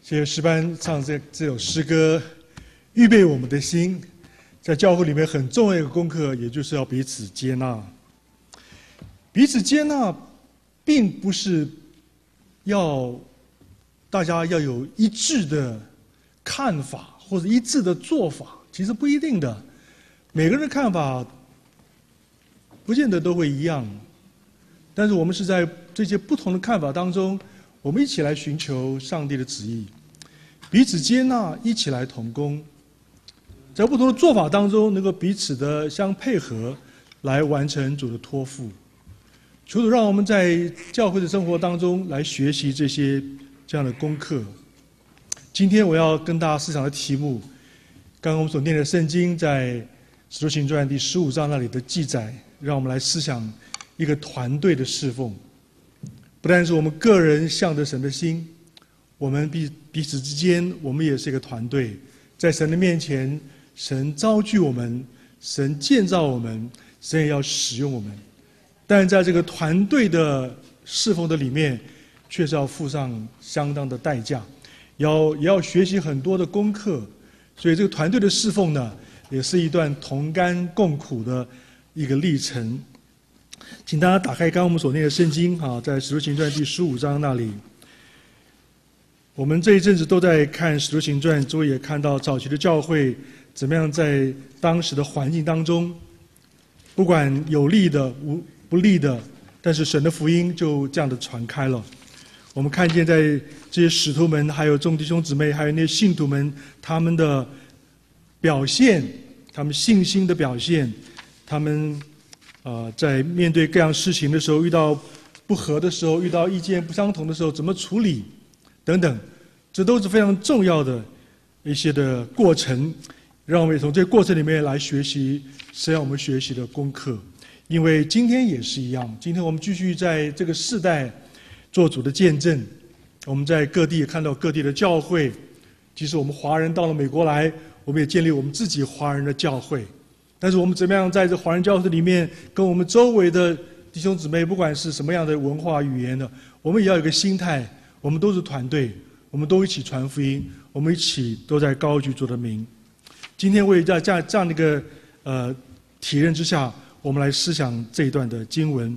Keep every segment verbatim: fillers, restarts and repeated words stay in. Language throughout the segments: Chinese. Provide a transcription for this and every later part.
谢谢诗班唱这这首诗歌，预备我们的心。在教会里面很重要的一个功课，也就是要彼此接纳。彼此接纳，并不是要大家要有一致的看法或者一致的做法，其实不一定的。每个人的看法不见得都会一样，但是我们是在这些不同的看法当中，我们一起来寻求上帝的旨意，彼此接纳，一起来同工，在不同的做法当中，能够彼此的相配合，来完成主的托付。求主让我们在教会的生活当中来学习这些这样的功课。今天我要跟大家思想的题目，刚刚我们所念的圣经在《使徒行传》第十五章那里的记载，让我们来思想一个团队的侍奉。不但是我们个人向着神的心，我们彼彼此之间，我们也是一个团队。在神的面前，神召聚我们，神建造我们，神也要使用我们。但在这个团队的侍奉的里面，却是要付上相当的代价，要也要学习很多的功课。所以这个团队的侍奉呢，也是一段同甘共苦的一个历程。请大家打开刚刚我们所念的圣经啊，在《使徒行传》第十五章那里。我们这一阵子都在看《使徒行传》，诸位也看到早期的教会怎么样在当时的环境当中，不管有利的无不利的，但是神的福音就这样的传开了。我们看见在这些使徒们，还有众弟兄姊妹，还有那些信徒们，他们的表现，他们信心的表现，他们呃在面对各样事情的时候，遇到不合的时候，遇到意见不相同的时候，怎么处理等等，这都是非常重要的一些的过程，让我们也从这个过程里面来学习神要我们学习的功课。因为今天也是一样，今天我们继续在这个世代做主的见证。我们在各地也看到各地的教会，即使我们华人到了美国来，我们也建立我们自己华人的教会。但是我们怎么样在这华人教会里面，跟我们周围的弟兄姊妹，不管是什么样的文化语言的，我们也要有一个心态，我们都是团队，我们都一起传福音，我们一起都在高举主的名。今天为在这样这样的一个呃体认之下，我们来思想这一段的经文。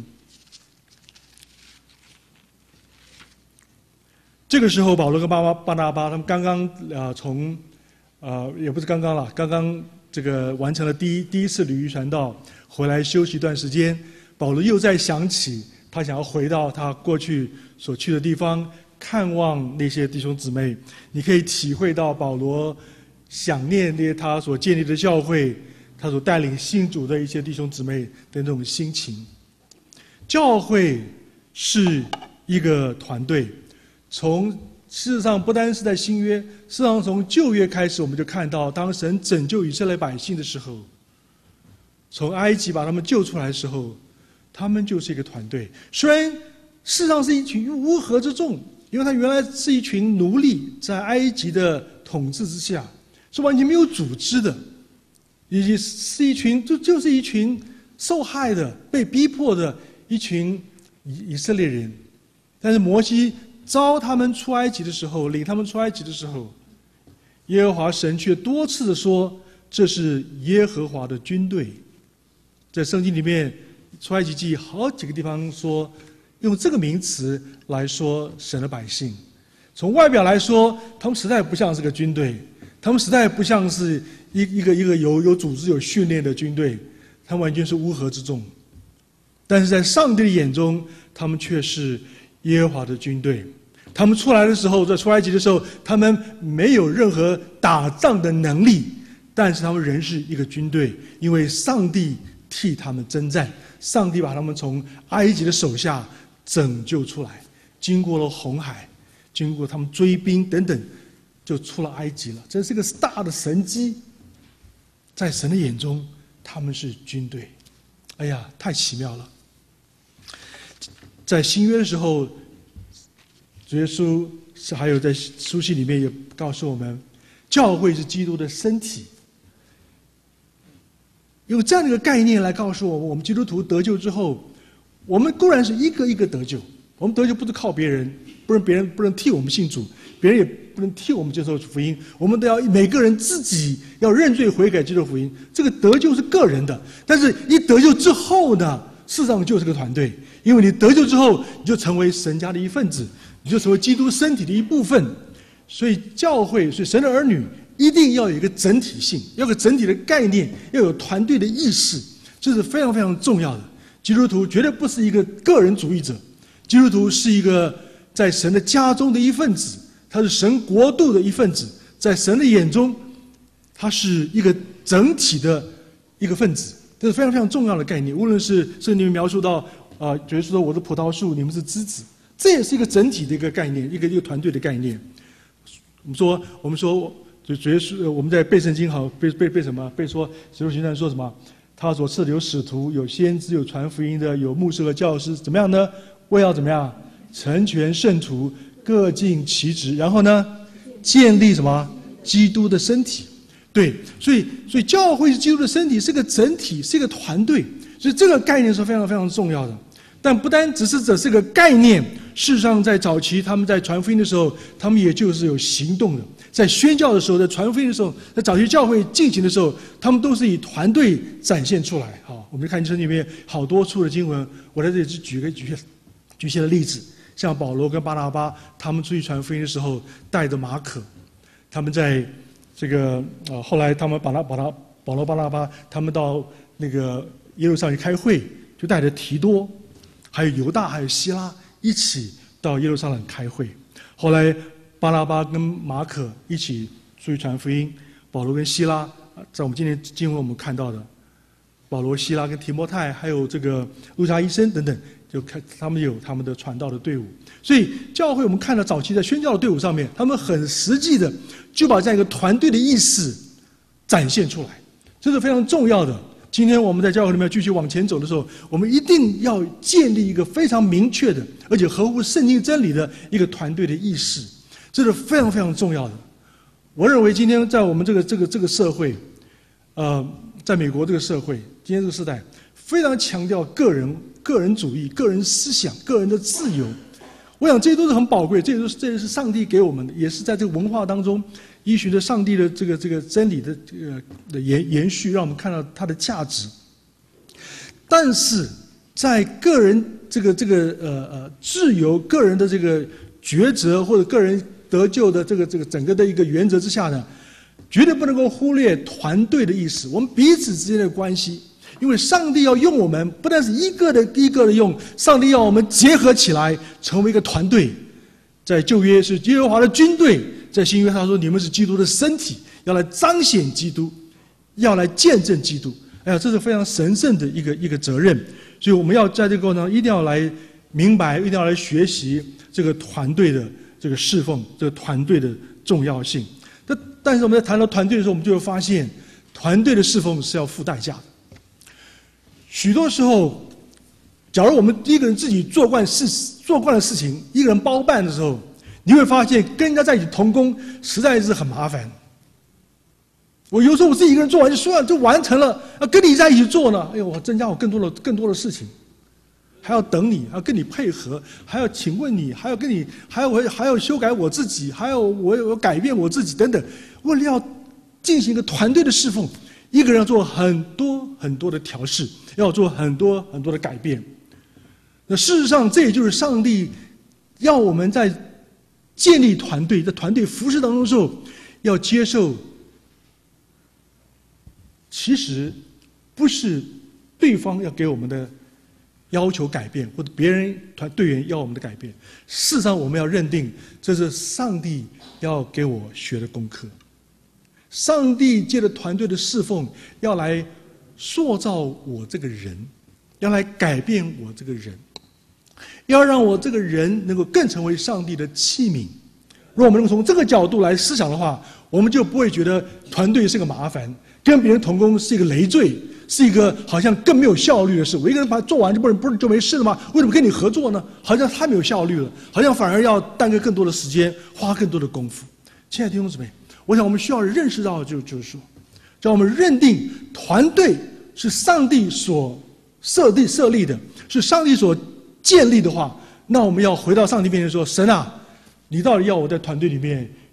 这个时候，保罗跟巴巴巴拿巴他们刚刚呃从呃也不是刚刚了，刚刚这个完成了第一第一次旅渔传道，回来休息一段时间。保罗又在想起他想要回到他过去所去的地方，看望那些弟兄姊妹。你可以体会到保罗想念那些他所建立的教会，他所带领信主的一些弟兄姊妹的那种心情。教会是一个团队，从事实上不单是在新约，事实上从旧约开始，我们就看到当神拯救以色列百姓的时候，从埃及把他们救出来的时候，他们就是一个团队。虽然事实上是一群乌合之众，因为他原来是一群奴隶，在埃及的统治之下，是完全没有组织的，也是一群就就是一群受害的、被逼迫的一群以以色列人。但是摩西招他们出埃及的时候，领他们出埃及的时候，耶和华神却多次的说，这是耶和华的军队。在圣经里面，出埃及记好几个地方说，用这个名词来说神的百姓。从外表来说，他们实在不像是个军队，他们实在不像是一一个一个有有组织有训练的军队，他们完全是乌合之众。但是在上帝的眼中，他们却是耶和华的军队。他们出来的时候，在出埃及的时候，他们没有任何打仗的能力，但是他们仍是一个军队，因为上帝替他们征战，上帝把他们从埃及的手下拯救出来，经过了红海，经过他们追兵等等，就出了埃及了。这是一个大的神迹，在神的眼中，他们是军队。哎呀，太奇妙了！在新约的时候，主耶稣是还有在书信里面也告诉我们，教会是基督的身体。用这样的一个概念来告诉我们，我们基督徒得救之后，我们固然是一个一个得救，我们得救不是靠别人，不是别人不能替我们信主，别人也不能替我们接受福音，我们都要每个人自己要认罪悔改接受福音。这个得救是个人的，但是一得救之后呢，事实上就是个团队，因为你得救之后，你就成为神家的一份子，你就成为基督身体的一部分。所以教会，所以神的儿女一定要有一个整体性，要有个整体的概念，要有团队的意识，这是非常非常重要的。基督徒绝对不是一个个人主义者，基督徒是一个在神的家中的一份子，他是神国度的一份子，在神的眼中，他是一个整体的一个分子，这是非常非常重要的概念。无论是圣经描述到啊，耶稣说我是葡萄树，你们是枝子，这也是一个整体的一个概念，一个一个团队的概念。我们说，我们说，就耶稣，我们在背圣经好，背背背什么？背说，使徒行传说什么？他所赐的有使徒，有先知，有传福音的，有牧师和教师，怎么样呢？为要怎么样？成全圣徒，各尽其职，然后呢，建立什么？基督的身体。对，所以所以教会是基督的身体，是个整体，是一个团队，所以这个概念是非常非常重要的。但不单只是这是个概念，事实上在早期他们在传福音的时候，他们也就是有行动的。在宣教的时候，在传福音的时候，在早期教会进行的时候，他们都是以团队展现出来。好，我们看圣经里面好多处的经文，我在这里只举个举举些的例子，像保罗跟巴拿巴他们出去传福音的时候，带着马可，他们在这个呃后来他们把他把他保罗巴拿巴他们到那个耶路撒冷去开会，就带着提多，还有犹大，还有希拉一起到耶路撒冷开会。后来巴拿巴跟马可一起出去传福音，保罗跟希拉，在我们今天经文我们看到的，保罗、希拉跟提摩太，还有这个路加医生等等，就看他们有他们的传道的队伍。所以教会我们看到早期在宣教的队伍上面，他们很实际的就把这样一个团队的意识展现出来，这是非常重要的。今天我们在教会里面继续往前走的时候，我们一定要建立一个非常明确的，而且合乎圣经真理的一个团队的意识，这是非常非常重要的。我认为今天在我们这个这个这个社会，呃，在美国这个社会，今天这个时代非常强调个人、个人主义、个人思想、个人的自由。我想这些都是很宝贵，这些都是这也是上帝给我们的，也是在这个文化当中依循着上帝的这个这个真理的这个的延延续，让我们看到它的价值。但是在个人这个这个呃呃自由、个人的这个抉择或者个人得救的这个这个整个的一个原则之下呢，绝对不能够忽略团队的意识，我们彼此之间的关系。因为上帝要用我们，不但是一个的一个的用，上帝要我们结合起来，成为一个团队。在旧约是耶和华的军队，在新约他说你们是基督的身体，要来彰显基督，要来见证基督。哎呀，这是非常神圣的一个一个责任。所以我们要在这个过程中一定要来明白，一定要来学习这个团队的这个侍奉，这个团队的重要性。但但是我们在谈到团队的时候，我们就会发现，团队的侍奉是要付代价的。许多时候，假如我们一个人自己做惯事、做惯了事情，一个人包办的时候，你会发现跟人家在一起同工实在是很麻烦。我有时候我自己一个人做完就算了，就完成了，啊，跟你在一起做呢，哎呦，我增加我更多的更多的事情，还要等你，还要跟你配合，还要请问你，还要跟你，还要我还要修改我自己，还要我有改变我自己等等，为了要进行一个团队的侍奉。一个人要做很多很多的调试，要做很多很多的改变。那事实上，这也就是上帝要我们在建立团队、在团队服事当中的时候，要接受，其实不是对方要给我们的要求改变，或者别人团队员要我们的改变。事实上，我们要认定这是上帝要给我学的功课。上帝借着团队的侍奉，要来塑造我这个人，要来改变我这个人，要让我这个人能够更成为上帝的器皿。如果我们能从这个角度来思想的话，我们就不会觉得团队是个麻烦，跟别人同工是一个累赘，是一个好像更没有效率的事。我一个人把它做完就不不就没事了吗？为什么跟你合作呢？好像太没有效率了，好像反而要耽搁更多的时间，花更多的功夫。亲爱的弟兄姊妹，我想我们需要认识到，就就是说，叫我们认定团队是上帝所设立设立的，是上帝所建立的话，那我们要回到上帝面前说：神啊，你到底要我在团队里面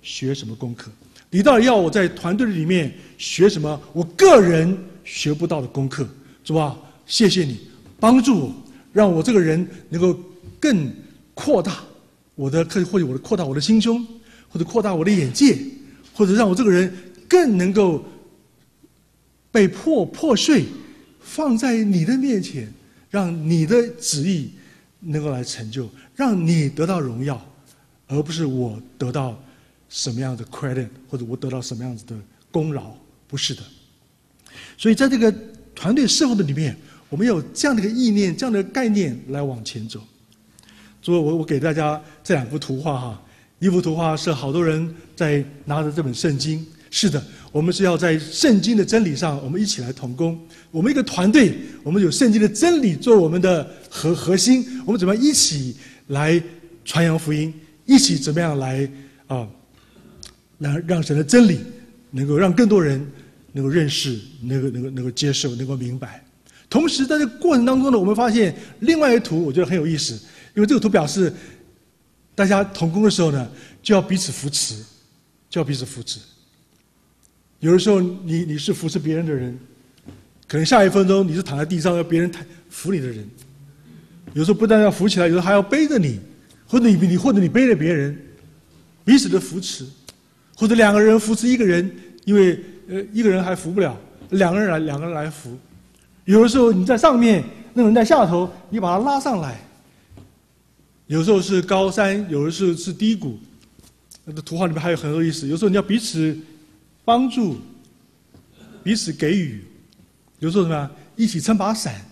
学什么功课？你到底要我在团队里面学什么？我个人学不到的功课，主啊，谢谢你帮助我，让我这个人能够更扩大我的，或者我的扩大我的心胸，或者扩大我的眼界，或者让我这个人更能够被破破碎，放在你的面前，让你的旨意能够来成就，让你得到荣耀，而不是我得到什么样的 credit， 或者我得到什么样子的功劳，不是的。所以在这个团队侍奉的里面，我们有这样的一个意念，这样的概念来往前走。所以我我给大家这两幅图画哈，一幅图画是好多人在拿着这本圣经，是的，我们是要在圣经的真理上，我们一起来同工。我们一个团队，我们有圣经的真理做我们的核核心，我们怎么样一起来传扬福音，一起怎么样来啊？让让神的真理能够让更多人能够认识，能够能够能够接受，能够明白。同时在这个过程当中呢，我们发现另外一图，我觉得很有意思，因为这个图表示大家同工的时候呢，就要彼此扶持，就要彼此扶持。有的时候你你是扶持别人的人，可能下一分钟你是躺在地上要别人扶你的人。有时候不但要扶起来，有时候还要背着你，或者你你或者你背着别人，彼此的扶持。或者两个人扶持一个人，因为呃一个人还扶不了，两个人来两个人来扶。有的时候你在上面，那个人在下头，你把他拉上来。有时候是高山，有的时候是低谷。那个图画里面还有很多意思。有时候你要彼此帮助，彼此给予。有时候什么呀？一起撑把伞，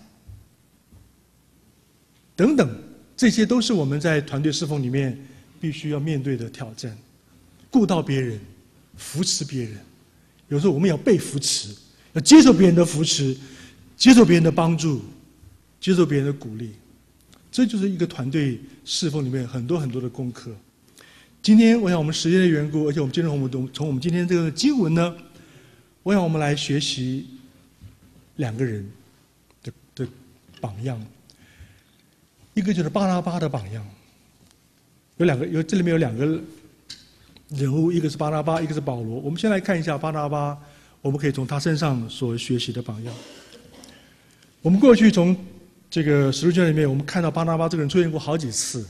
等等，这些都是我们在团队侍奉里面必须要面对的挑战。顾到别人，扶持别人，有时候我们要被扶持，要接受别人的扶持，接受别人的帮助，接受别人的鼓励，这就是一个团队侍奉里面很多很多的功课。今天我想我们时间的缘故，而且我们今天我们从我们今天这个经文呢，我想我们来学习两个人的的榜样，一个就是巴拿巴的榜样，有两个，有这里面有两个人物，一个是巴拿巴，一个是保罗。我们先来看一下巴拿巴，我们可以从他身上所学习的榜样。我们过去从这个使徒卷里面，我们看到巴拿巴这个人出现过好几次。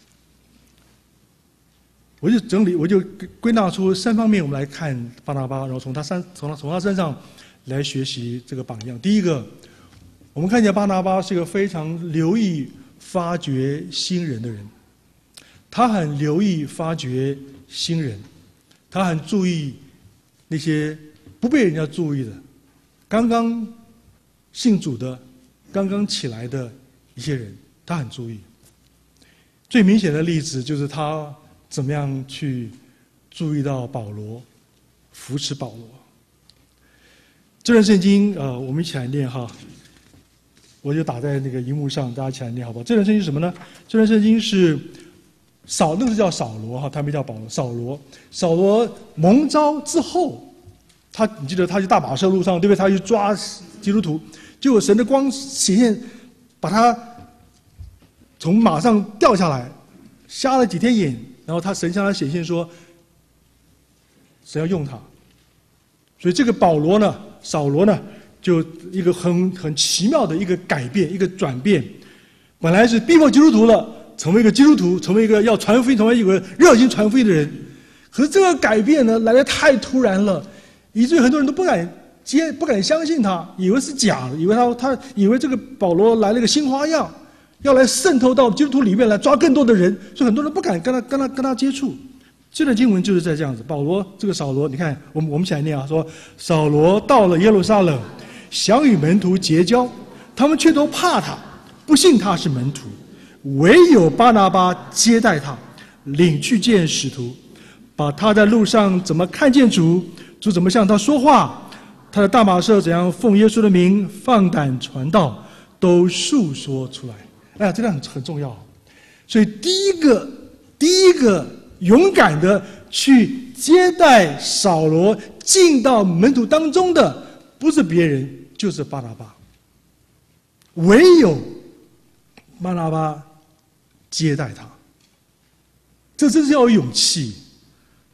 我就整理，我就归纳出三方面，我们来看巴拿巴，然后从他身从他从他身上来学习这个榜样。第一个，我们看见巴拿巴是一个非常留意发掘新人的人，他很留意发掘新人，他很注意那些不被人家注意的，刚刚信主的、刚刚起来的一些人，他很注意。最明显的例子就是他怎么样去注意到保罗，扶持保罗。这段圣经，呃，我们一起来念哈，我就打在那个荧幕上，大家一起来念好不好？这段圣经是什么呢？这段圣经是扫，那个是叫扫罗哈，他没叫保罗。扫罗，扫罗蒙召之后，他你记得他去大马色路上，对不对？他去抓基督徒，结果神的光显现，把他从马上掉下来，瞎了几天眼，然后他神向他显现说，神要用他。所以这个保罗呢，扫罗呢，就一个很很奇妙的一个改变，一个转变，本来是逼迫基督徒了，成为一个基督徒，成为一个要传福音，成为一个热心传福音的人。可是这个改变呢，来得太突然了，以至于很多人都不敢接，不敢相信他，以为是假的，以为他他以为这个保罗来了个新花样，要来渗透到基督徒里面来抓更多的人，所以很多人不敢跟他跟他跟他接触。这段经文就是在这样子，保罗这个扫罗，你看我们我们一起来念啊，说扫罗到了耶路撒冷，想与门徒结交，他们却都怕他，不信他是门徒，唯有巴拿巴接待他，领去见使徒，把他在路上怎么看见主，主怎么向他说话，他的大马色怎样奉耶稣的名放胆传道，都述说出来。哎呀，这个很很重要。所以第一个第一个勇敢的去接待扫罗进到门徒当中的，不是别人，就是巴拿巴。唯有巴拿巴接待他，这真是要有勇气，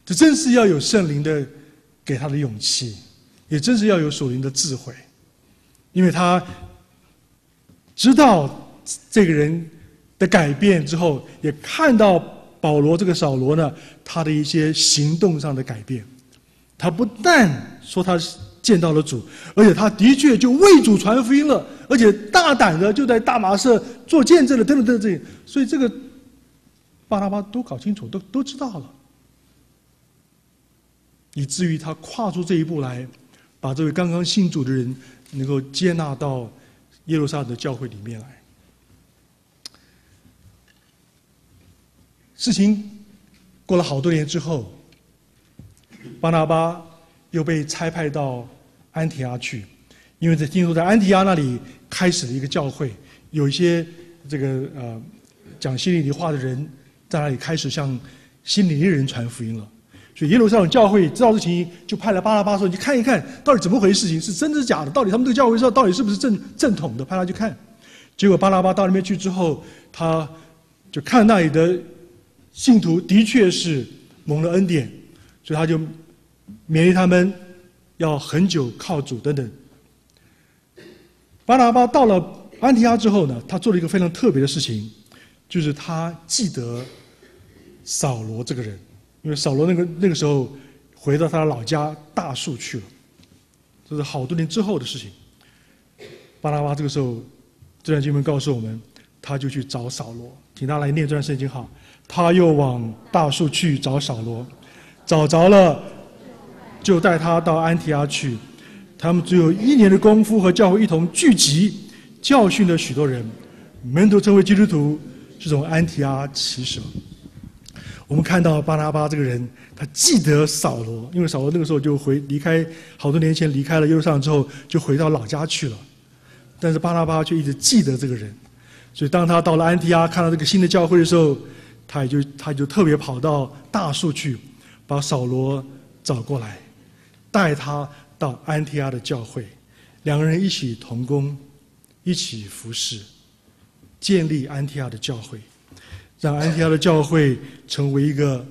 这真是要有圣灵的给他的勇气，也真是要有属灵的智慧，因为他知道这个人的改变之后，也看到保罗这个扫罗呢，他的一些行动上的改变。他不但说他见到了主，而且他的确就为主传福音了，而且大胆的就在大马色做见证了，等等等等。所以这个巴拿巴都搞清楚，都都知道了，以至于他跨出这一步来，把这位刚刚信主的人能够接纳到耶路撒冷的教会里面来。事情过了好多年之后，巴拿巴又被差派到安提阿去，因为在听说在安提阿那里开始了一个教会，有一些这个呃讲希利尼话的人在那里开始向希利尼人传福音了。所以耶路撒冷教会知道这情形，就派了巴拿巴说：“你看一看，到底怎么回事？情是真是假的？到底他们这个教会上到底是不是正正统的？派他去看。”结果巴拿巴到那边去之后，他就看那里的信徒的确是蒙了恩典，所以他就勉励他们要很久靠主等等。巴拿巴到了安提阿之后呢，他做了一个非常特别的事情，就是他记得扫罗这个人。因为扫罗那个那个时候回到他的老家大树去了，这是好多年之后的事情。巴拿巴这个时候，这段经文告诉我们，他就去找扫罗，请他来念这段圣经好。他又往大树去找扫罗，找着了，就带他到安提阿去。他们只有一年的功夫，和教会一同聚集，教训了许多人，门徒成为基督徒，是从安提阿起始。我们看到巴拿巴这个人，他记得扫罗，因为扫罗那个时候就回离开，好多年前离开了耶路撒冷之后，就回到老家去了。但是巴拿巴却一直记得这个人，所以当他到了安提阿，看到这个新的教会的时候，他也就他就特别跑到大树去，把扫罗找过来，带他到安提阿的教会，两个人一起同工，一起服侍，建立安提阿的教会。让安提阿的教会成为一个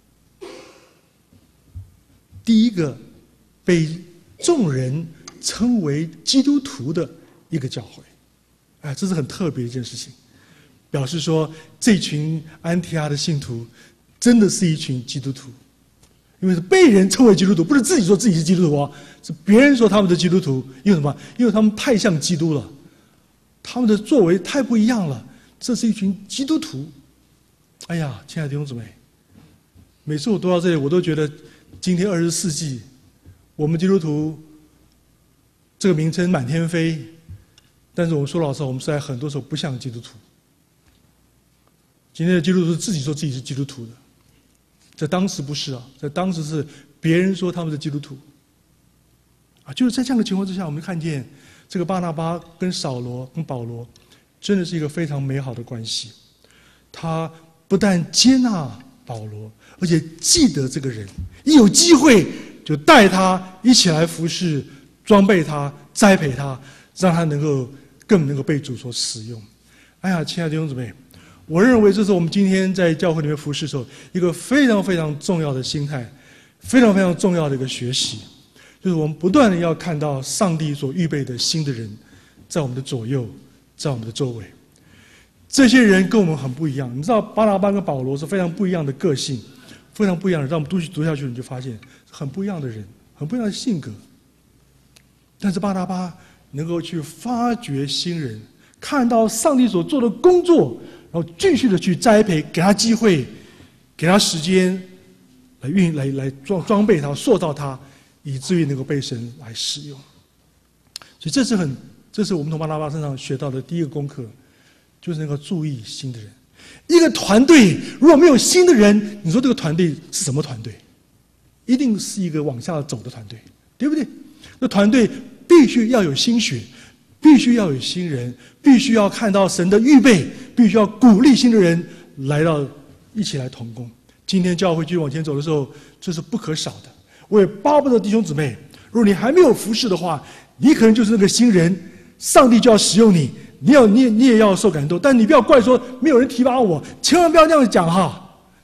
第一个被众人称为基督徒的一个教会，哎，这是很特别的一件事情，表示说这群安提阿的信徒真的是一群基督徒，因为是被人称为基督徒，不是自己说自己是基督徒啊，是别人说他们是基督徒，因为什么？因为他们太像基督了，他们的作为太不一样了，这是一群基督徒。哎呀，亲爱的弟兄姊妹，每次我读到这里，我都觉得今天二十世纪，我们基督徒这个名称满天飞，但是我们说老实话，我们实在很多时候不像基督徒。今天的基督徒是自己说自己是基督徒的，在当时不是啊，在当时是别人说他们是基督徒。啊，就是在这样的情况之下，我们看见这个巴拿巴跟扫罗跟保罗，真的是一个非常美好的关系。他不但接纳保罗，而且记得这个人，一有机会就带他一起来服侍，装备他，栽培他，让他能够更能够被主所使用。哎呀，亲爱的弟兄姊妹，我认为这是我们今天在教会里面服侍的时候一个非常非常重要的心态，非常非常重要的一个学习，就是我们不断的要看到上帝所预备的新的人在我们的左右，在我们的周围。这些人跟我们很不一样，你知道巴拿巴跟保罗是非常不一样的个性，非常不一样的，让我们读读下去你就发现很不一样的人，很不一样的性格。但是巴拿巴能够去发掘新人，看到上帝所做的工作，然后继续的去栽培，给他机会，给他时间来运来来装装备他，塑造他，以至于能够被神来使用。所以这是很这是我们从巴拿巴身上学到的第一个功课，就是能够注意新的人。一个团队如果没有新的人，你说这个团队是什么团队？一定是一个往下走的团队，对不对？那团队必须要有新血，必须要有新人，必须要看到神的预备，必须要鼓励新的人来到一起来同工。今天教会继续往前走的时候，这是不可少的。我也巴不得弟兄姊妹，如果你还没有服侍的话，你可能就是那个新人，上帝就要使用你，你要你也你也要受感动，但你不要怪说没有人提拔我，千万不要这样讲哈，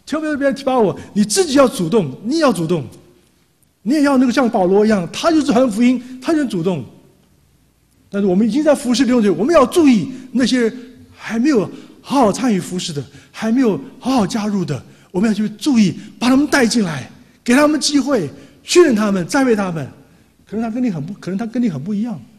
千万不要提拔我，你自己要主动，你也要主动，你也要那个像保罗一样，他就是传福音，他就很主动。但是我们已经在服侍弟兄姐妹，我们要注意那些还没有好好参与服侍的，还没有好好加入的，我们要去注意，把他们带进来，给他们机会，训练他们，栽培他们。可能他跟你很不，可能他跟你很不一样，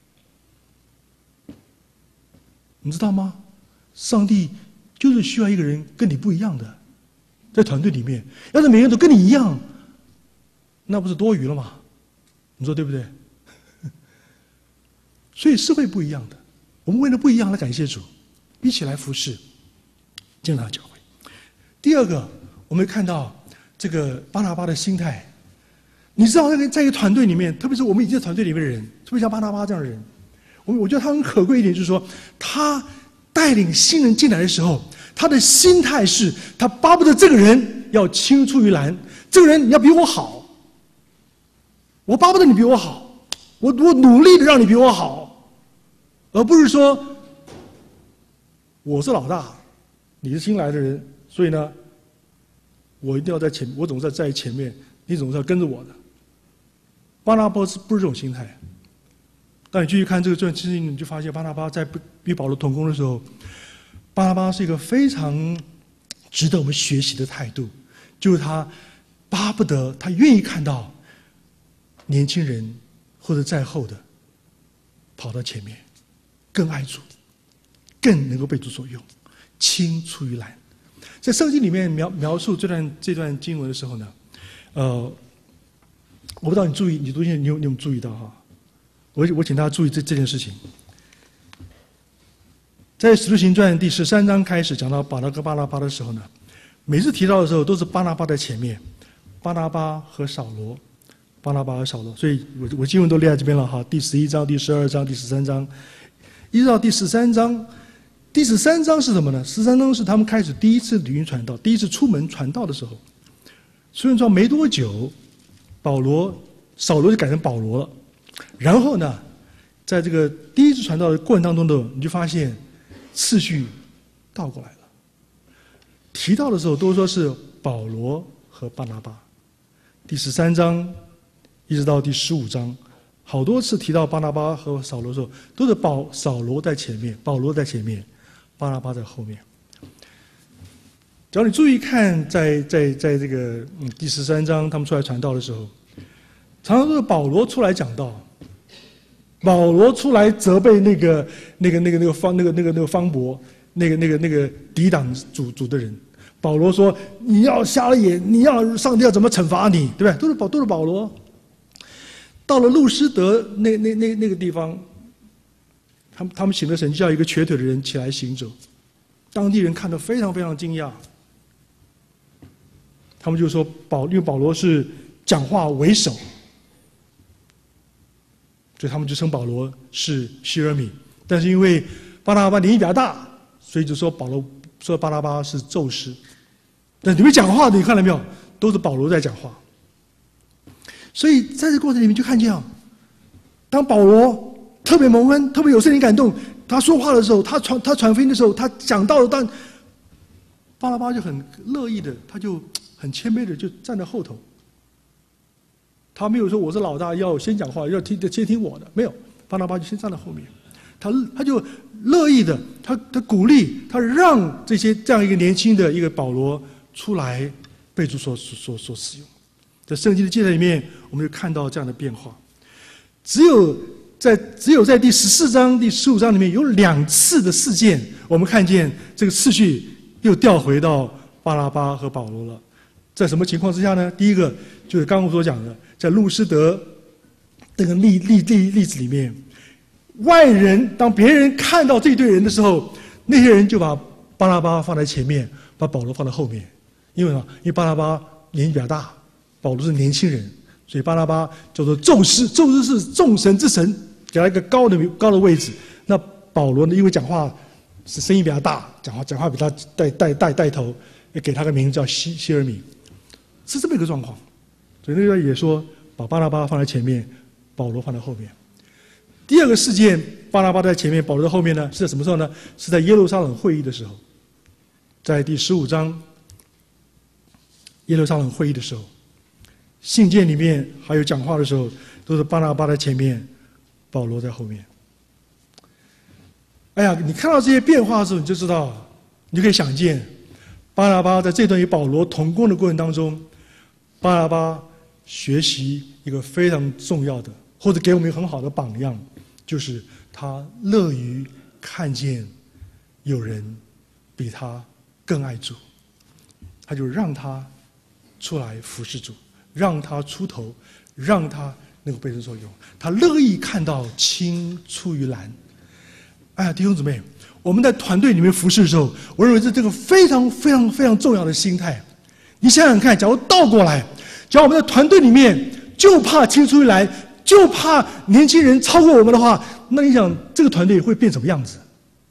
你知道吗？上帝就是需要一个人跟你不一样的，在团队里面，要是每个人都跟你一样，那不是多余了吗？你说对不对？所以是会不一样的。我们为了不一样来感谢主，一起来服侍建造教会。第二个，我们看到这个巴拿巴的心态。你知道，那个在一个团队里面，特别是我们已经在团队里面的人，特别像巴拿巴这样的人，我我觉得他很可贵一点，就是说，他带领新人进来的时候，他的心态是，他巴不得这个人要青出于蓝，这个人你要比我好，我巴不得你比我好，我我努力的让你比我好，而不是说我是老大，你是新来的人，所以呢，我一定要在前，我总是在前面，你总是要跟着我的。巴拿巴是不是这种心态？当你继续看这个传记，你就发现巴拿巴在与保罗同工的时候，巴拿巴是一个非常值得我们学习的态度，就是他巴不得，他愿意看到年轻人或者在后的跑到前面，更爱主，更能够被主所用，青出于蓝。在圣经里面描描述这段这段经文的时候呢，呃。我不知道你注意，你读你有你有注意到哈？我我请大家注意这这件事情。在《使徒行传》第十三章开始讲到巴拿跟巴拿巴的时候呢，每次提到的时候都是巴拿巴在前面，巴拿巴和扫罗，巴拿巴和扫罗。所以我我经文都列在这边了哈，第十一章、第十二章、第十三章，一直到第十三章。第十三章是什么呢？十三章是他们开始第一次旅行传道，第一次出门传道的时候。出门传没多久。保罗、扫罗就改成保罗了，然后呢，在这个第一次传道的过程当中呢，你就发现次序倒过来了。提到的时候都说是保罗和巴拿巴，第十三章一直到第十五章，好多次提到巴拿巴和扫罗的时候，都是保扫罗在前面，保罗在前面，巴拿巴在后面。只要你注意看在，在在在这个嗯第十三章他们出来传道的时候，常常都是保罗出来讲道，保罗出来责备那个那个那个那个方那个那个那个方伯，那个那个那个抵挡主主的人。保罗说：“你要瞎了眼，你要上帝要怎么惩罚你，对不对？”都是保都是保罗。到了路斯德那那那那个地方，他们他们请了神叫一个瘸腿的人起来行走，当地人看得非常非常惊讶。他们就说保，因为保罗是讲话为首，所以他们就称保罗是希尔米。但是因为巴拿巴年纪比较大，所以就说保罗说巴拿巴是宙斯。但里面讲话的，你看到没有？都是保罗在讲话。所以在这个过程里面就看见啊，当保罗特别蒙恩、特别有圣灵感动，他说话的时候，他传他传福音的时候，他讲到了，但巴拿巴就很乐意的，他就。很谦卑的就站在后头，他没有说我是老大要先讲话，要听先听我的，没有，巴拿巴就先站在后面，他他就乐意的，他他鼓励，他让这些这样一个年轻的一个保罗出来被主所所所使用。在圣经的记载里面，我们就看到这样的变化。只有在只有在第十四章、第十五章里面有两次的事件，我们看见这个次序又调回到巴拿巴和保罗了。在什么情况之下呢？第一个就是刚刚我所讲的，在路斯德这个例例例例子里面，外人当别人看到这堆人的时候，那些人就把巴拿巴放在前面，把保罗放在后面。因为什么？因为巴拿巴年纪比较大，保罗是年轻人，所以巴拿巴叫做宙斯，宙斯是众神之神，给他一个高的高的位置。那保罗呢，因为讲话是声音比较大，讲话讲话比他带带带带头，也给他个名字叫希希尔米。是这么一个状况，所以那个也说把巴拿巴放在前面，保罗放在后面。第二个事件，巴拿巴在前面，保罗在后面呢，是在什么时候呢？是在耶路撒冷会议的时候，在第十五章耶路撒冷会议的时候，信件里面还有讲话的时候，都是巴拿巴在前面，保罗在后面。哎呀，你看到这些变化的时候，你就知道，你就可以想见，巴拿巴在这段与保罗同工的过程当中，巴拿巴学习一个非常重要的，或者给我们一个很好的榜样，就是他乐于看见有人比他更爱主，他就让他出来服侍主，让他出头，让他能够被人所用。他乐意看到青出于蓝。哎呀，弟兄姊妹，我们在团队里面服侍的时候，我认为这这个非常非常非常重要的心态。你想想看，假如倒过来，假如我们在团队里面就怕青出于蓝，就怕年轻人超过我们的话，那你想这个团队会变什么样子？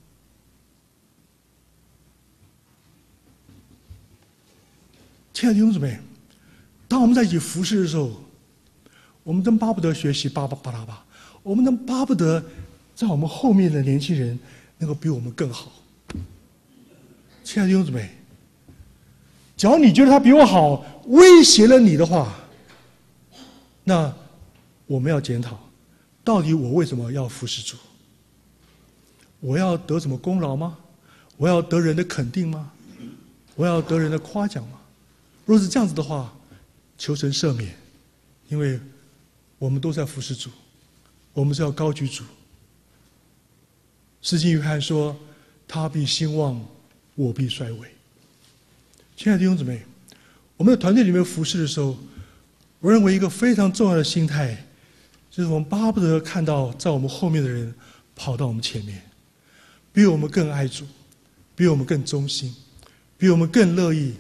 亲爱的弟兄姊妹，当我们在一起服侍的时候，我们真巴不得学习巴巴巴拉巴，我们能巴不得在我们后面的年轻人能够比我们更好。亲爱的弟兄姊妹，只要你觉得他比我好，威胁了你的话，那我们要检讨，到底我为什么要服侍主？我要得什么功劳吗？我要得人的肯定吗？我要得人的夸奖吗？若是这样子的话，求神赦免，因为我们都在服侍主，我们是要高举主。诗经约翰说：“他必兴旺，我必衰微。”亲爱的弟兄姊妹，我们在团队里面服侍的时候，我认为一个非常重要的心态，就是我们巴不得看到在我们后面的人跑到我们前面，比我们更爱主，比我们更忠心，比我们更乐意、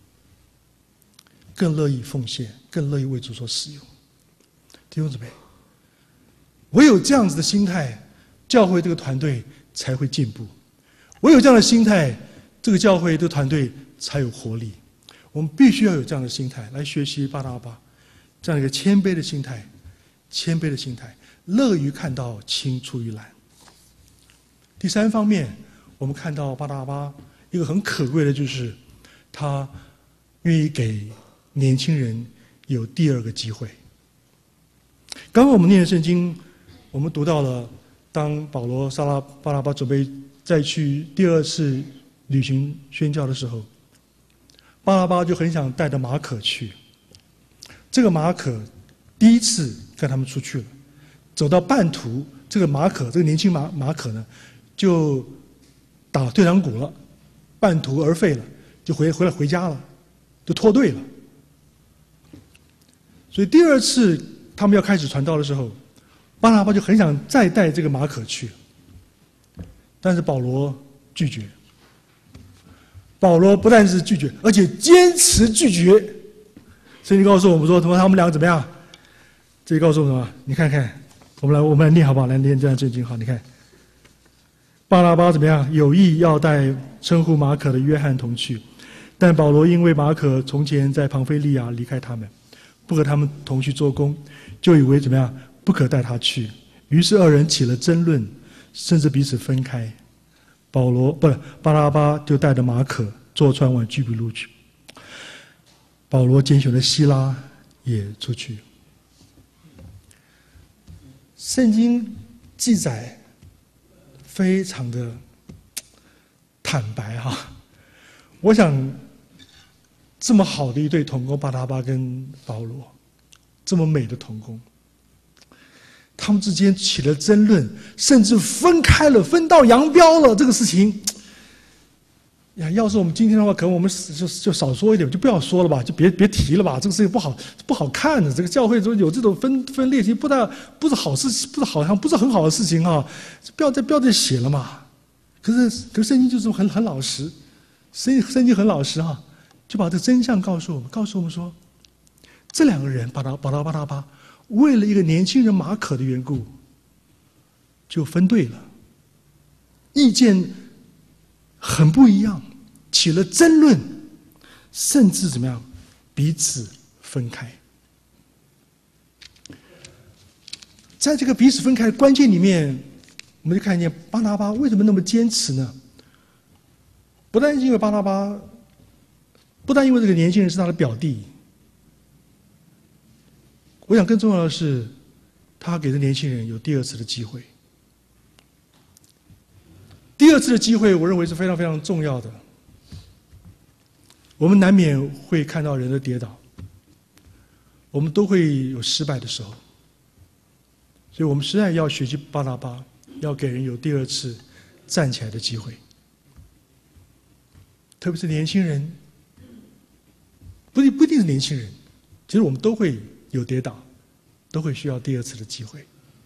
更乐意奉献，更乐意为主所使用。弟兄姊妹，唯有这样子的心态，教会这个团队才会进步；唯有这样的心态，这个教会这个团队才有活力。我们必须要有这样的心态来学习巴拿巴这样一个谦卑的心态，谦卑的心态，乐于看到青出于蓝。第三方面，我们看到巴拿巴一个很可贵的，就是他愿意给年轻人有第二个机会。刚刚我们念的圣经，我们读到了，当保罗、撒拉、巴拿巴准备再去第二次旅行宣教的时候，巴拿巴就很想带着马可去。这个马可第一次跟他们出去了，走到半途，这个马可，这个年轻马马可呢，就打退堂鼓了，半途而废了，就回回来回家了，就脱队了。所以第二次他们要开始传道的时候，巴拿巴就很想再带这个马可去，但是保罗拒绝。保罗不但是拒绝，而且坚持拒绝。圣经告诉我们说，他们他们两个怎么样？这里告诉我们什么？你看看，我们来我们来念好不好？来念这段圣经好，你看，巴拿巴怎么样？有意要带称呼马可的约翰同去，但保罗因为马可从前在庞菲利亚离开他们，不和他们同去做工，就以为怎么样？不可带他去。于是二人起了争论，甚至彼此分开。保罗不是巴拿巴就带着马可坐船往居比路去。保罗拣选了希拉也出去。圣经记载非常的坦白哈，我想这么好的一对同工，巴拿巴跟保罗，这么美的同工，他们之间起了争论，甚至分开了，分道扬镳了。这个事情，呀，要是我们今天的话，可能我们就就少说一点，就不要说了吧，就别别提了吧。这个事情不好不好看的，这个教会中有这种分分裂，其实不大不是好事，不是好像不是很好的事情啊，不要再不要再写了嘛。可是可是圣经就是很很老实，圣圣经很老实啊，就把这个真相告诉我们，告诉我们说，这两个人巴拿巴拿巴拿巴。为了一个年轻人马可的缘故，就分队了，意见很不一样，起了争论，甚至怎么样，彼此分开。在这个彼此分开的关键里面，我们就看见巴拿巴为什么那么坚持呢？不但是因为巴拿巴不但因为这个年轻人是他的表弟，我想更重要的是，他给这年轻人有第二次的机会。第二次的机会，我认为是非常非常重要的。我们难免会看到人的跌倒，我们都会有失败的时候，所以我们实在要学习巴拿巴，要给人有第二次站起来的机会。特别是年轻人，不不一定是年轻人，其实我们都会有跌倒，都会需要第二次的机会。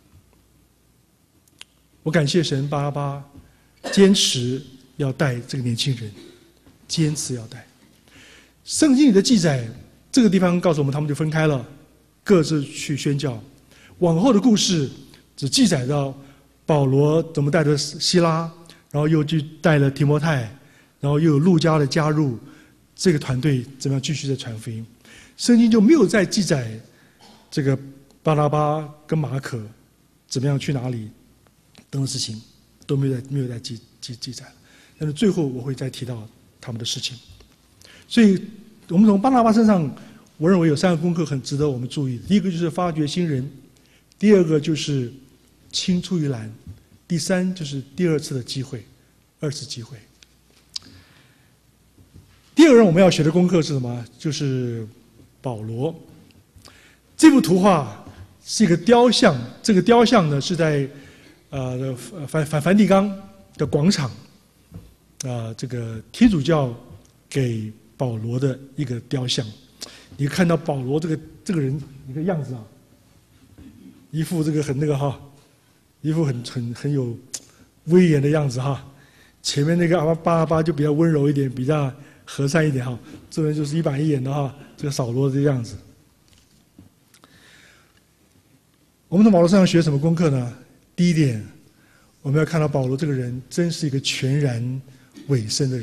我感谢神，巴拿巴坚持要带这个年轻人，坚持要带。圣经里的记载，这个地方告诉我们，他们就分开了，各自去宣教。往后的故事只记载到保罗怎么带着希拉，然后又去带了提摩太，然后又有路加的加入，这个团队怎么样继续在传福音。圣经就没有再记载这个巴拿巴跟马可怎么样去哪里等等事情，都没有再没有再记记记载了。但是最后我会再提到他们的事情。所以我们从巴拿巴身上，我认为有三个功课很值得我们注意。第一个就是发掘新人，第二个就是青出于蓝，第三就是第二次的机会，二次机会。第二个人我们要学的功课是什么？就是保罗。这幅图画是一个雕像，这个雕像呢是在呃梵梵梵蒂冈的广场，啊、呃，这个天主教给保罗的一个雕像。你看到保罗这个这个人一个样子啊，一副这个很那个哈，一副很很很有威严的样子哈。前面那个阿巴拿巴就比较温柔一点，比较和善一点哈。这人就是一板一眼的哈，这个扫罗的样子。我们从保罗身上学什么功课呢？第一点，我们要看到保罗这个人真是一个全然委身的人。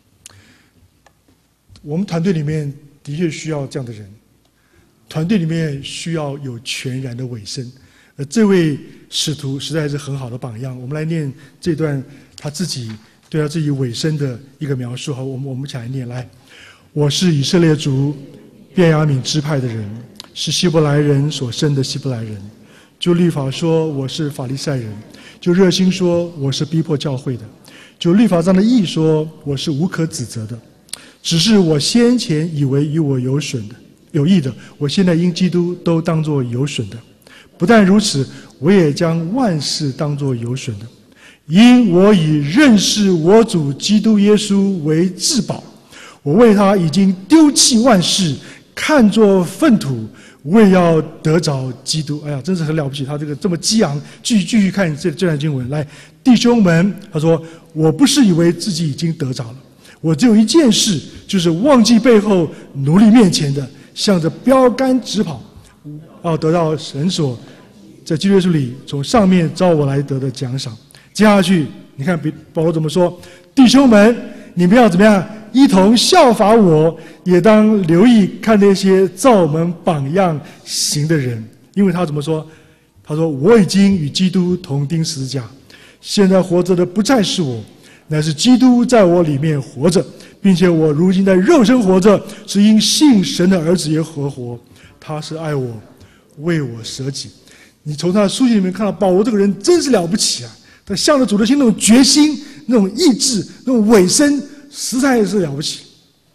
我们团队里面的确需要这样的人，团队里面需要有全然的委身。而这位使徒实在是很好的榜样。我们来念这段他自己对他自己委身的一个描述。好，我们我们一起来念。来，我是以色列族便雅悯支派的人，是希伯来人所生的希伯来人。就律法说，我是法利赛人；就热心说，我是逼迫教会的；就律法上的义说，我是无可指责的。只是我先前以为与我有损的、有益的，我现在因基督都当作有损的。不但如此，我也将万事当作有损的，因我以认识我主基督耶稣为至宝。我为他已经丢弃万事，看作粪土，为要得着基督。哎呀，真是很了不起！他这个这么激昂。继续继续看这这段经文，来，弟兄们，他说：“我不是以为自己已经得着了。我只有一件事，就是忘记背后，努力面前的，向着标杆直跑，要得到神所在基督耶稣里从上面招我来得的奖赏。”接下去，你看保罗怎么说：“弟兄们，你们要怎么样？一同效法我，也当留意看那些照我们榜样行的人。因为他怎么说？他说：我已经与基督同钉十字架，现在活着的不再是我，乃是基督在我里面活着，并且我如今在肉身活着，是因信神的儿子耶和华，他是爱我，为我舍己。你从他的书信里面看到保罗这个人真是了不起啊！他向着主的心那种决心、那种意志、那种委身，实在是了不起。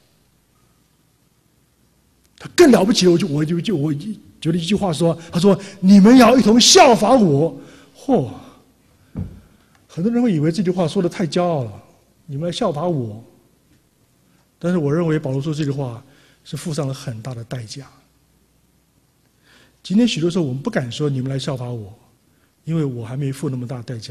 他更了不起的，我就我就就我觉得一句话说，他说：“你们要一同效法我。”嚯！很多人会以为这句话说的太骄傲了，你们要效法我。但是我认为保罗说这句话是付上了很大的代价。今天许多时候我们不敢说你们来效法我，因为我还没付那么大代价。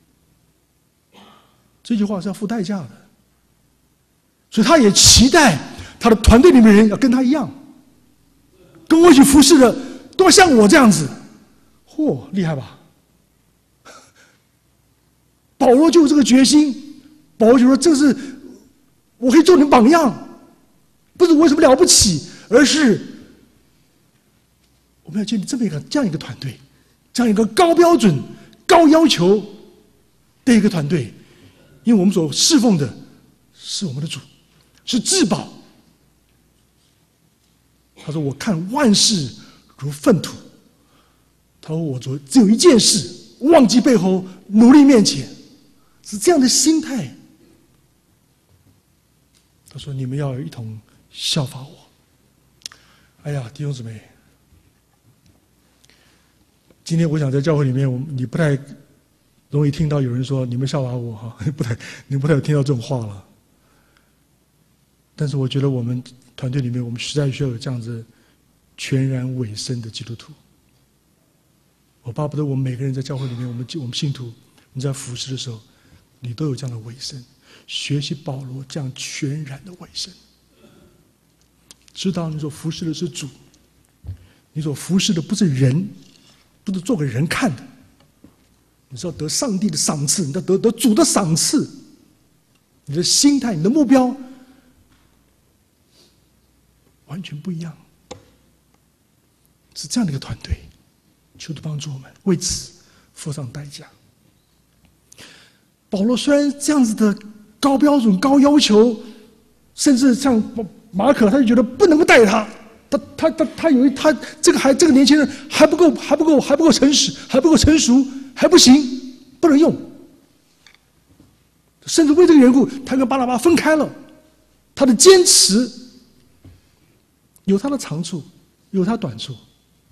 这句话是要付代价的，所以他也期待他的团队里面的人要跟他一样，跟我一起服侍的都要像我这样子。嚯，厉害吧？保罗就有这个决心，保罗就说：“这是我可以做你们榜样，不是我有什么了不起，而是我们要建立这么一个这样一个团队，这样一个高标准、高要求的一个团队。因为我们所侍奉的是我们的主，是至宝， 他说：“我看万事如粪土。”他说：“我做只有一件事，忘记背后，努力面前。”是这样的心态。他说：“你们要一同效法我。”哎呀，弟兄姊妹，今天我想在教会里面，我们你不太容易听到有人说你们效法我哈，不太你不太有听到这种话了。但是我觉得我们团队里面，我们实在需要有这样子全然委身的基督徒。我巴不得我们每个人在教会里面，我们我们信徒，你在服侍的时候，你都有这样的委身，学习保罗这样全然的委身，知道你所服侍的是主，你所服侍的不是人，不是做给人看的，你是要得上帝的赏赐，你要得得主的赏赐，你的心态，你的目标完全不一样，是这样的一个团队。求主帮助我们为此付上代价。保罗虽然这样子的高标准、高要求，甚至像马可，他就觉得不能够带他，他他他他以为他这个还这个年轻人还不够，还不够，还不够诚实，还不够成熟，还不行，不能用。甚至为这个缘故，他跟巴拿巴分开了。他的坚持有他的长处，有他短处。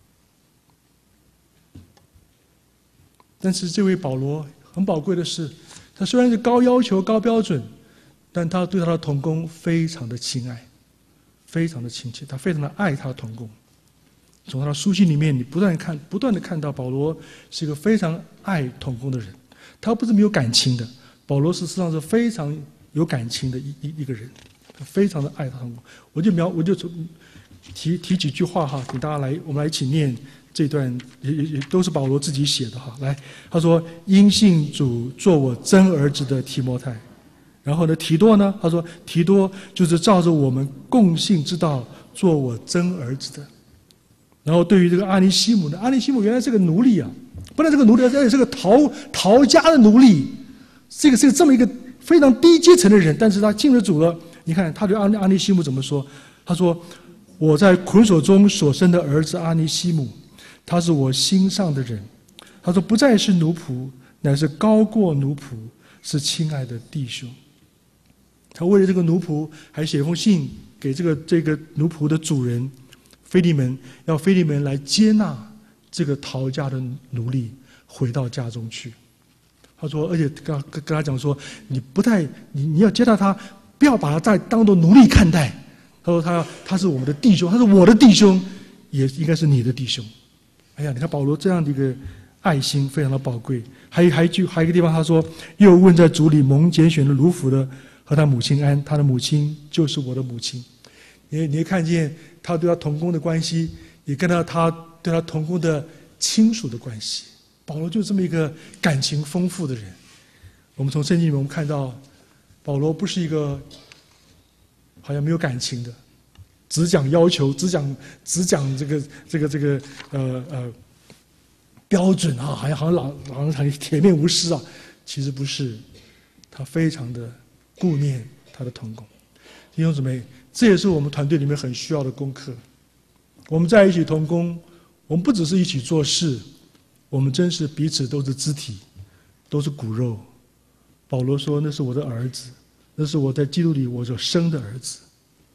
但是这位保罗很宝贵的是，他虽然是高要求、高标准，但他对他的同工非常的亲爱，非常的亲切，他非常的爱他的同工。从他的书信里面，你不断看、不断的看到保罗是一个非常爱同工的人。他不是没有感情的，保罗事实上是非常有感情的一一一个人，他非常的爱他同工。我就描，我就提提几句话哈，请大家来，我们来一起念。这段也也也都是保罗自己写的哈，来，他说：“因信主做我真儿子的提摩太。”然后呢，提多呢，他说：“提多就是照着我们共信之道做我真儿子的。”然后对于这个阿尼西姆呢，阿尼西姆原来是个奴隶啊，不但是个奴隶，而且是个逃逃家的奴隶，这个是这么一个非常低阶层的人，但是他进了主了。你看他对阿阿尼西姆怎么说？他说：“我在捆锁中所生的儿子阿尼西姆。”他是我心上的人，他说不再是奴仆，乃是高过奴仆，是亲爱的弟兄。他为了这个奴仆，还写封信给这个这个奴仆的主人腓利门，要腓利门来接纳这个逃家的奴隶回到家中去。他说，而且跟跟跟他讲说，你不太你你要接纳他，不要把他再当作奴隶看待。他说他他是我们的弟兄，他是我的弟兄，也应该是你的弟兄。哎呀，你看保罗这样的一个爱心非常的宝贵。还有还一句，还有一个地方他说：“又问在主里蒙拣选的卢弗的和他母亲安，他的母亲就是我的母亲。”你你会看见他对他同工的关系，也跟到他对他同工的亲属的关系。保罗就是这么一个感情丰富的人。我们从圣经里面我们看到，保罗不是一个好像没有感情的。只讲要求，只讲只讲这个这个这个呃呃标准啊，好像好像老好像很铁面无私啊，其实不是，他非常的顾念他的同工。弟兄姊妹，这也是我们团队里面很需要的功课。我们在一起同工，我们不只是一起做事，我们真是彼此都是肢体，都是骨肉。保罗说：“那是我的儿子，那是我在基督里我所生的儿子。”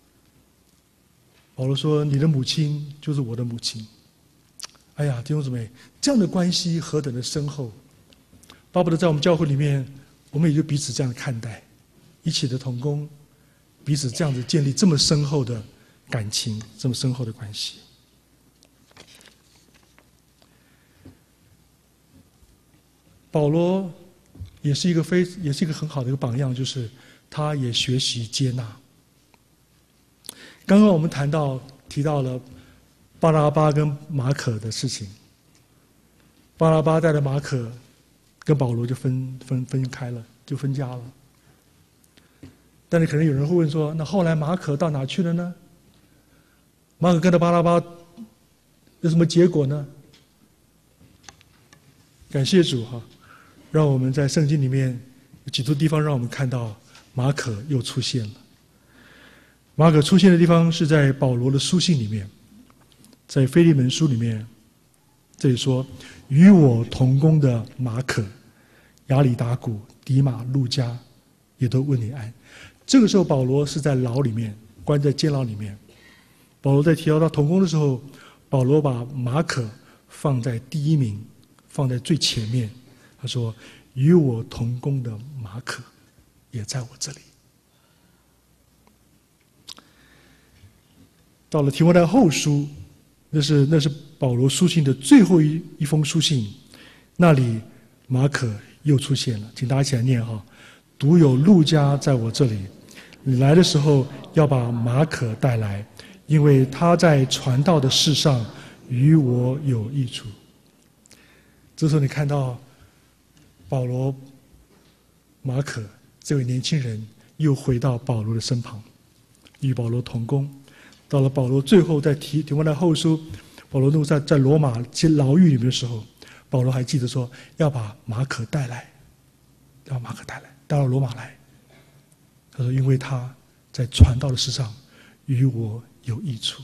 保罗说：“你的母亲就是我的母亲。”哎呀，弟兄姊妹，这样的关系何等的深厚！巴不得在我们教会里面，我们也就彼此这样看待，一起的同工，彼此这样子建立这么深厚的感情，这么深厚的关系。保罗也是一个非，也是一个很好的一个榜样，就是他也学习接纳。刚刚我们谈到提到了巴拿巴跟马可的事情，巴拿巴带着马可跟保罗就分分分开了，就分家了。但是可能有人会问说，那后来马可到哪去了呢？马可跟着巴拿巴有什么结果呢？感谢主哈，让我们在圣经里面有几处地方让我们看到马可又出现了。马可出现的地方是在保罗的书信里面， 在腓利门书里面，这里说：“与我同工的马可、亚里达古、迪马、路加，也都问你安。”这个时候，保罗是在牢里面，关在监牢里面。保罗在提到他同工的时候，保罗把马可放在第一名，放在最前面。他说：“与我同工的马可，也在我这里。”到了提摩太后书，那是那是保罗书信的最后一一封书信，那里马可又出现了，请大家一起来念哈。独有路加在我这里，你来的时候要把马可带来，因为他在传道的事上与我有益处。这时候你看到保罗、马可这位年轻人又回到保罗的身旁，与保罗同工。到了保罗最后在提提摩太后书，保罗在在罗马牢狱里面的时候，保罗还记得说要把马可带来，要把马可带来，带到罗马来。他说：“因为他在传道的事上与我有益处。”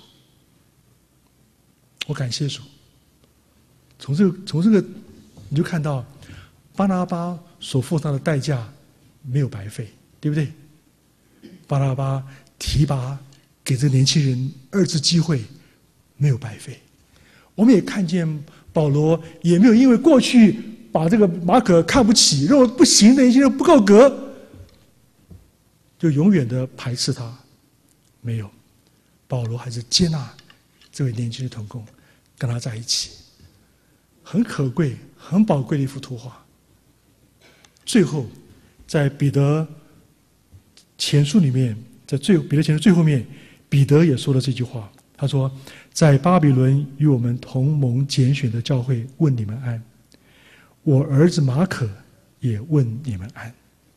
我感谢主。从这个从这个你就看到巴拿巴所付上的代价没有白费，对不对？巴拿巴提拔给这个年轻人二次机会没有白费。我们也看见保罗也没有因为过去把这个马可看不起，认为不行的一些人不够格，就永远的排斥他。没有，保罗还是接纳这位年轻的同工，跟他在一起，很可贵、很宝贵的一幅图画。最后，在彼得前书里面，在最彼得前书最后面，彼得也说了这句话，他说：“在巴比伦与我们同盟拣选的教会问你们安，我儿子马可也问你们安。”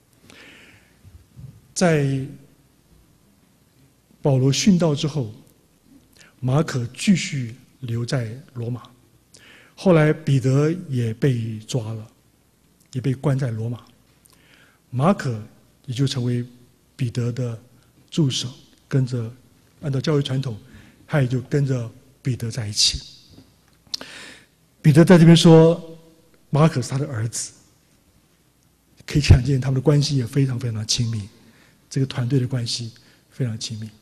在保罗殉道之后，马可继续留在罗马，后来彼得也被抓了，也被关在罗马，马可也就成为彼得的助手，跟着按照教会传统，他也就跟着彼得在一起。彼得在这边说，马可是他的儿子，可以看见他们的关系也非常非常的亲密，这个团队的关系非常亲密。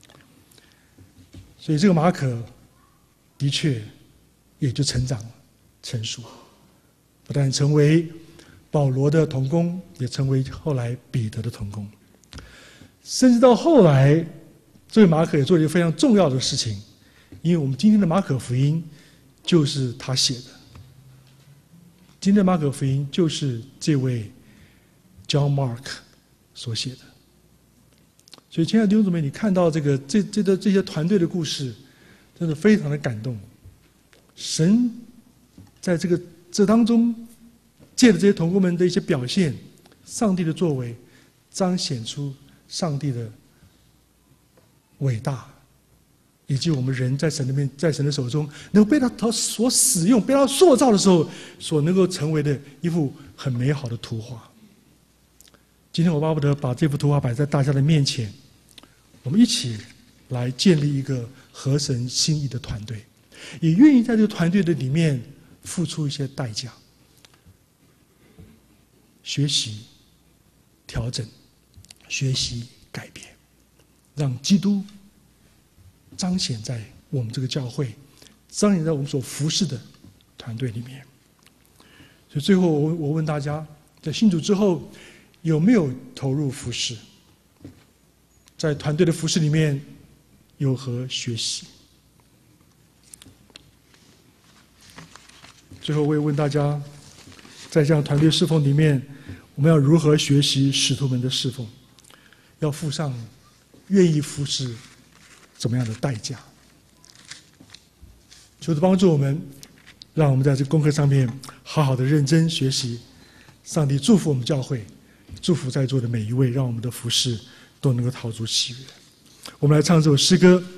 所以这个马可的确也就成长了、成熟，不但成为保罗的同工，也成为后来彼得的同工。甚至到后来，这位马可也做了一个非常重要的事情，因为我们今天的马可福音就是他写的。今天的马可福音就是这位 John Mark 所写的。所以，亲爱的弟兄姊妹，你看到这个这这的这些团队的故事，真的非常的感动。神在这个这当中，借着这些同工们的一些表现，上帝的作为，彰显出上帝的伟大，以及我们人在神的面，在神的手中，能够被他所使用、被他塑造的时候，所能够成为的一幅很美好的图画。今天我巴不得把这幅图画摆在大家的面前，我们一起来建立一个合神心意的团队，也愿意在这个团队的里面付出一些代价，学习、调整、学习、改变，让基督彰显在我们这个教会，彰显在我们所服侍的团队里面。所以最后我我问大家，在信主之后有没有投入服侍？在团队的服侍里面有何学习？最后我也问大家，在这样团队侍奉里面，我们要如何学习使徒们的侍奉？要付上愿意服侍怎么样的代价？求主帮助我们，让我们在这个功课上面好好的认真学习。上帝祝福我们教会，祝福在座的每一位，让我们的服侍都能够讨主喜悦。我们来唱这首诗歌。